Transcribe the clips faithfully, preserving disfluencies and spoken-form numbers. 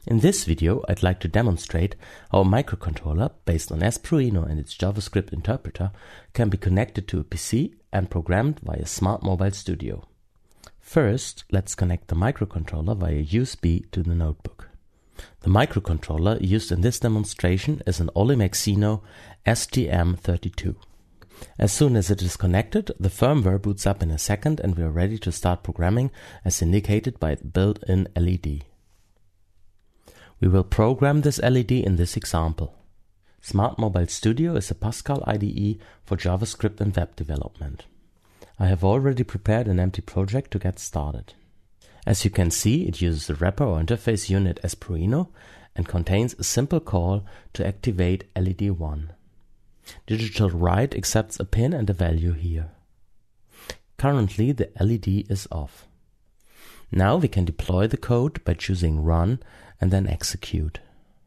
In this video, I'd like to demonstrate how a microcontroller based on Espruino and its JavaScript interpreter can be connected to a P C and programmed via Smart Mobile Studio. First, let's connect the microcontroller via U S B to the notebook. The microcontroller used in this demonstration is an Olimex S T M thirty-two. As soon as it is connected, the firmware boots up in a second and we are ready to start programming as indicated by the built-in L E D. We will program this L E D in this example. Smart Mobile Studio is a Pascal I D E for JavaScript and web development. I have already prepared an empty project to get started. As you can see, it uses the wrapper or interface unit Espruino and contains a simple call to activate L E D one. Digital write accepts a pin and a value here. Currently the L E D is off. Now we can deploy the code by choosing Run and then Execute.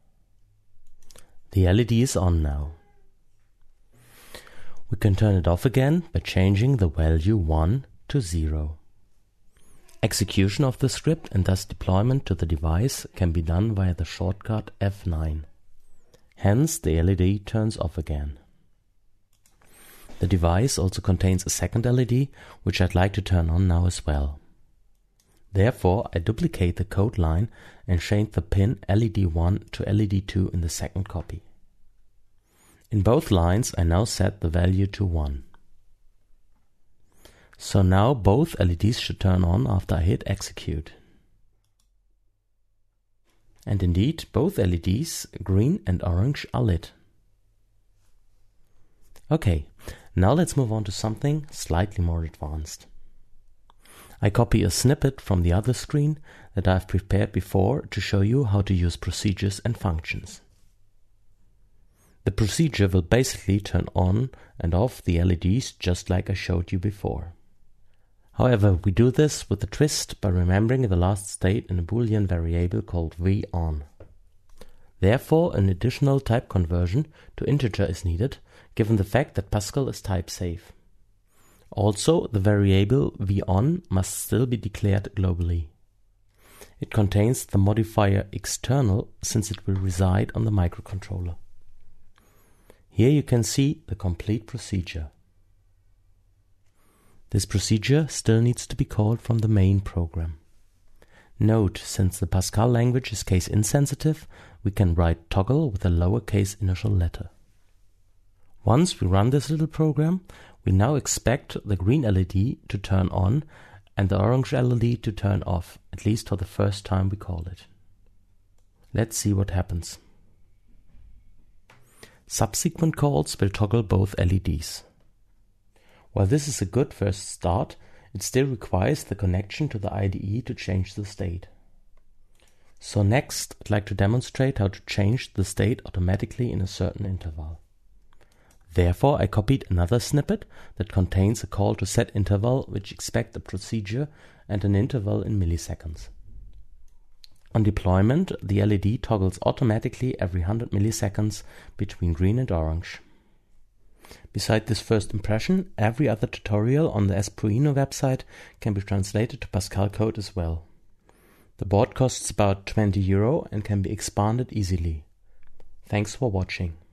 The L E D is on now. We can turn it off again by changing the value one to zero. Execution of the script and thus deployment to the device can be done via the shortcut F nine. Hence the L E D turns off again. The device also contains a second L E D, which I'd like to turn on now as well. Therefore, I duplicate the code line and change the pin L E D one to L E D two in the second copy. In both lines, I now set the value to one. So now both L E Ds should turn on after I hit Execute. And indeed, both L E Ds, green and orange, are lit. Okay, now let's move on to something slightly more advanced. I copy a snippet from the other screen that I've prepared before to show you how to use procedures and functions. The procedure will basically turn on and off the L E Ds just like I showed you before. However, we do this with a twist by remembering the last state in a Boolean variable called vOn. Therefore, an additional type conversion to integer is needed, given the fact that Pascal is type safe. Also, the variable vOn must still be declared globally. It contains the modifier external since it will reside on the microcontroller. Here you can see the complete procedure. This procedure still needs to be called from the main program. Note, since the Pascal language is case insensitive, we can write toggle with a lowercase initial letter. Once we run this little program, we now expect the green L E D to turn on and the orange L E D to turn off, at least for the first time we call it. Let's see what happens. Subsequent calls will toggle both L E Ds. While this is a good first start, it still requires the connection to the I D E to change the state. So next, I'd like to demonstrate how to change the state automatically in a certain interval. Therefore, I copied another snippet that contains a call to set interval which expects a procedure and an interval in milliseconds. On deployment, the L E D toggles automatically every one hundred milliseconds between green and orange. Beside this first impression, every other tutorial on the Espruino website can be translated to Pascal code as well. The board costs about twenty euro and can be expanded easily. Thanks for watching.